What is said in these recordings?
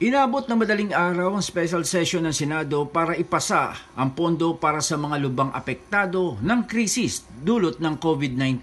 Inabot na madaling araw ang special session ng Senado para ipasa ang pondo para sa mga lubang apektado ng krisis dulot ng COVID-19.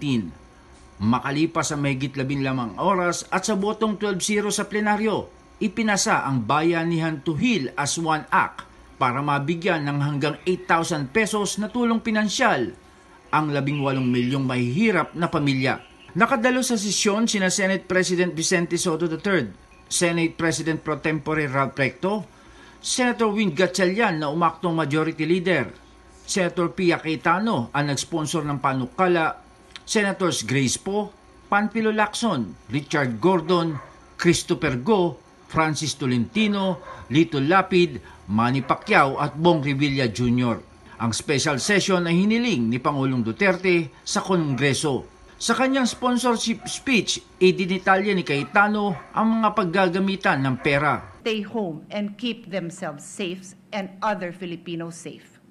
Makalipas ang mahigit 12 oras at sa botong 12-0 sa plenaryo, ipinasa ang Bayanihan to Heal as One Act para mabigyan ng hanggang 8,000 pesos na tulong pinansyal ang 18 milyong mahihirap na pamilya. Nakadalo sa sesyon sina Senate President Vicente Soto III, Senate President Pro Tempore Ralph Recto, Senator Win Gatchalian na umaktong Majority Leader, Senator Pia Cayetano ang nag-sponsor ng panukala, Senators Grace Poe, Panfilo Lacson, Richard Gordon, Christopher Go, Francis Tolentino, Lito Lapid, Manny Pacquiao at Bong Revilla Jr. Ang special session ay hiniling ni Pangulong Duterte sa Kongreso. Sa kanyang sponsorship speech, idinitalya ni Cayetano ang mga paggagamitan ng pera. Stay home and keep themselves safe and other Filipinos safe.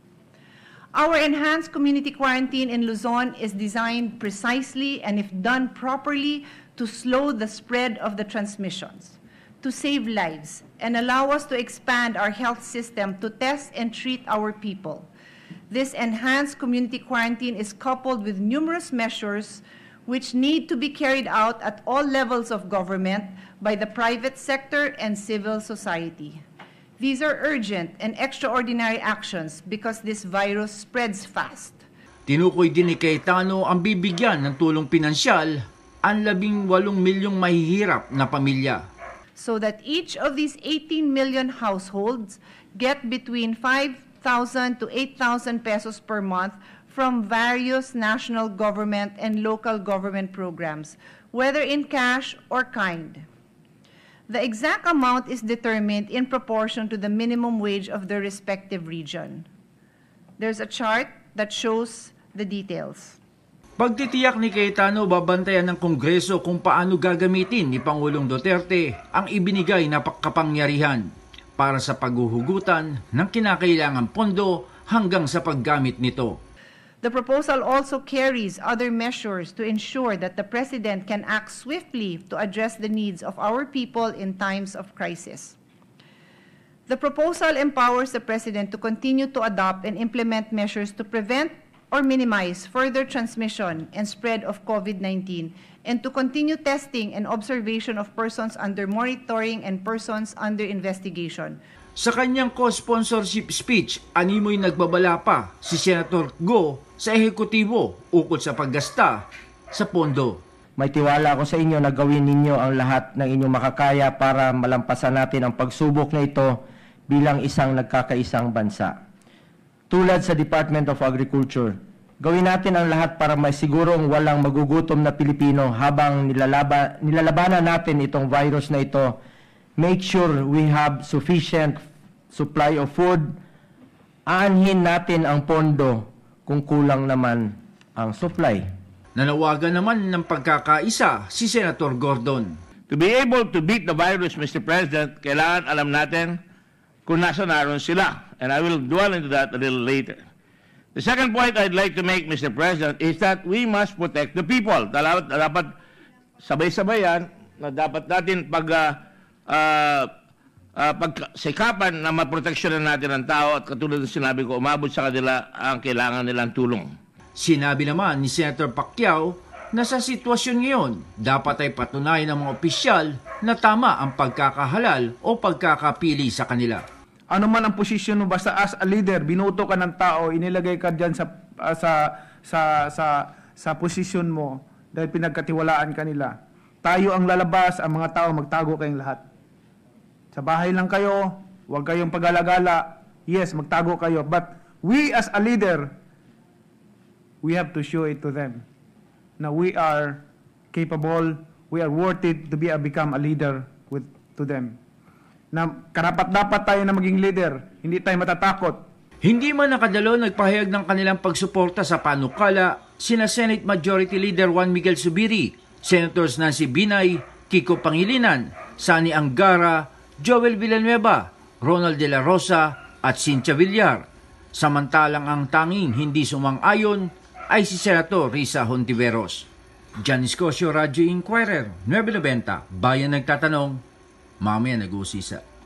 Our enhanced community quarantine in Luzon is designed precisely and if done properly to slow the spread of the transmissions, to save lives, and allow us to expand our health system to test and treat our people. This enhanced community quarantine is coupled with numerous measures which need to be carried out at all levels of government by the private sector and civil society. These are urgent and extraordinary actions because this virus spreads fast. Tinukoy din ni Cayetano ang bibigyan ng tulong pinansyal ang 18 milyong mahihirap na pamilya. So that each of these 18 million households get between 5,000 to 8,000 pesos per month from various national government and local government programs, whether in cash or kind. The exact amount is determined in proportion to the minimum wage of the respective region. There's a chart that shows the details. Pagtitiyak ni Cayetano, babantayan ng Kongreso kung paano gagamitin ni Pangulong Duterte ang ibinigay na kapangyarihan para sa paghuhugutan ng kinakailangang pondo hanggang sa paggamit nito. The proposal also carries other measures to ensure that the President can act swiftly to address the needs of our people in times of crisis. The proposal empowers the President to continue to adopt and implement measures to prevent or minimize further transmission and spread of COVID-19 and to continue testing and observation of persons under monitoring and persons under investigation. Sa kanyang co-sponsorship speech, animoy nagbabala pa si Senator Go sa ehekutibo ukol sa paggasta sa pondo. May tiwala ako sa inyo na gawin ninyo ang lahat ng inyong makakaya para malampasan natin ang pagsubok na ito bilang isang nagkakaisang bansa. Tulad sa Department of Agriculture, gawin natin ang lahat para may sigurong walang magugutom na Pilipino habang nilalabanan natin itong virus na ito. Make sure we have sufficient supply of food. Aanhin natin ang pondo kung kulang naman ang supply. Nanawagan naman ng pagkakaisa si Senator Gordon. To be able to beat the virus, Mr. President, kailangan alam natin kung nasa naroon sila. And I will dwell into that a little later. The second point I'd like to make, Mr. President, is that we must protect the people. Dapat sabay-sabayan na dapat natin pagsikapan na maproteksyonan natin ang tao at katulad ng sinabi ko, umabot sa kanila ang kailangan nilang tulong. Sinabi naman ni Senator Pacquiao na sa sitwasyon ngayon, dapat ay patunayan ng mga opisyal na tama ang pagkakahalal o pagkakapili sa kanila. Ano man ang posisyon mo, basta as a leader, binuto ka ng tao, inilagay ka dyan sa posisyon mo dahil pinagkatiwalaan ka nila. Tayo ang lalabas, ang mga tao magtago kayong lahat. Sa bahay lang kayo, huwag kayong pag-alagala. Yes, magtago kayo. But we as a leader, we have to show it to them. Now we are capable, we are worthy to become a leader to them. Na karapat-dapat tayo na maging leader, hindi tayo matatakot. Hindi man nakadalo nagpahayag ng kanilang pagsuporta sa panukala sina Senate Majority Leader Juan Miguel Zubiri, Senators Nancy Binay, Kiko Pangilinan, Sani Angara, Joel Villanueva, Ronald De La Rosa at Cynthia Villar. Samantalang ang tanging hindi sumang-ayon ay si Senator Risa Hontiveros. Janice Cosio, Radyo Inquirer, 990, Bayan Nagtatanong, mamaya nag-uusisa.